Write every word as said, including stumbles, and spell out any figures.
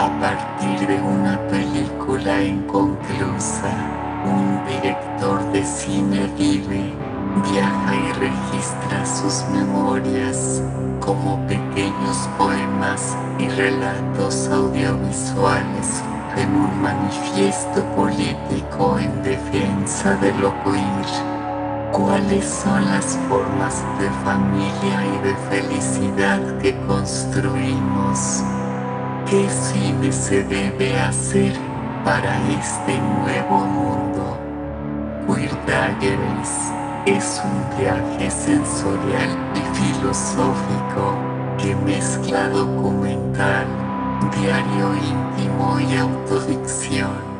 A partir de una película inconclusa, un director de cine vive, viaja y registra sus memorias como pequeños poemas y relatos audiovisuales en un manifiesto político en defensa de lo queer. ¿Cuáles son las formas de familia y de felicidad que construimos? ¿Qué cine se debe hacer para este nuevo mundo? Queer Diaries es un viaje sensorial y filosófico que mezcla documental, diario íntimo y autoficción.